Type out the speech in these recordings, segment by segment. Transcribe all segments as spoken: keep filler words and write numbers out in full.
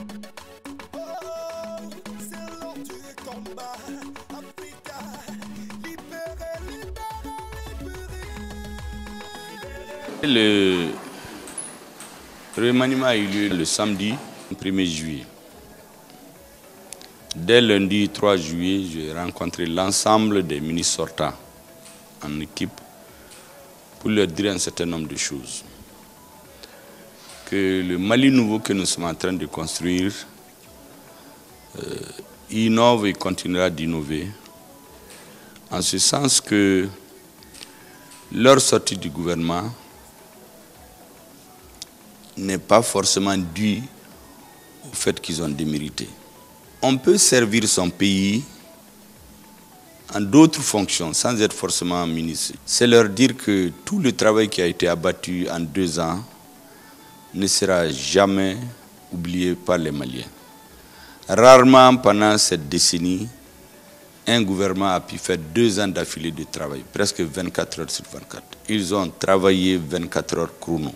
Le remaniement a eu lieu le samedi premier juillet. Dès lundi trois juillet, j'ai rencontré l'ensemble des ministres sortants en équipe pour leur dire un certain nombre de choses. Que le Mali nouveau que nous sommes en train de construire euh, innove et continuera d'innover, en ce sens que leur sortie du gouvernement n'est pas forcément due au fait qu'ils ont démérité. On peut servir son pays en d'autres fonctions sans être forcément ministre. C'est leur dire que tout le travail qui a été abattu en deux ans ne sera jamais oublié par les Maliens. Rarement pendant cette décennie, un gouvernement a pu faire deux ans d'affilée de travail, presque vingt-quatre heures sur vingt-quatre. Ils ont travaillé vingt-quatre heures chrono.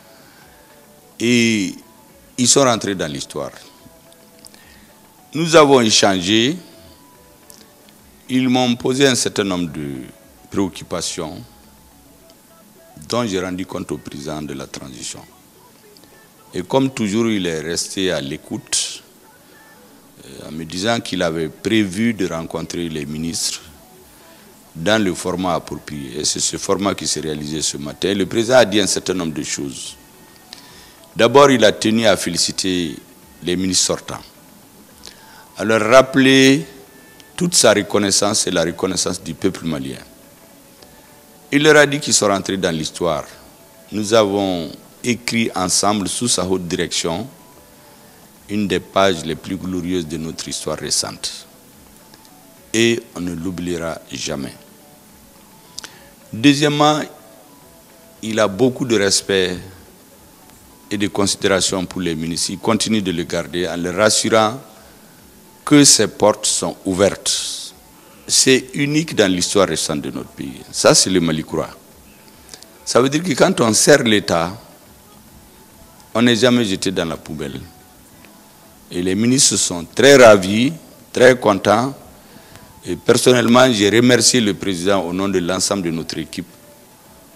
Et ils sont rentrés dans l'histoire. Nous avons échangé, ils m'ont posé un certain nombre de préoccupations dont j'ai rendu compte au président de la transition. Et comme toujours, il est resté à l'écoute en me disant qu'il avait prévu de rencontrer les ministres dans le format approprié. Et c'est ce format qui s'est réalisé ce matin. Le président a dit un certain nombre de choses. D'abord, il a tenu à féliciter les ministres sortants, à leur rappeler toute sa reconnaissance et la reconnaissance du peuple malien. Il leur a dit qu'ils sont rentrés dans l'histoire. Nous avons écrit ensemble, sous sa haute direction, une des pages les plus glorieuses de notre histoire récente. Et on ne l'oubliera jamais. Deuxièmement, il a beaucoup de respect et de considération pour les ministres. Il continue de le garder en leur rassurant que ses portes sont ouvertes. C'est unique dans l'histoire récente de notre pays. Ça, c'est le Mali croix. Ça veut dire que quand on sert l'État, on n'est jamais jeté dans la poubelle. Et les ministres sont très ravis, très contents. Et personnellement, j'ai remercié le président au nom de l'ensemble de notre équipe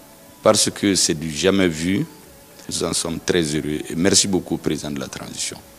parce que c'est du jamais vu. Nous en sommes très heureux. Et merci beaucoup, président de la transition.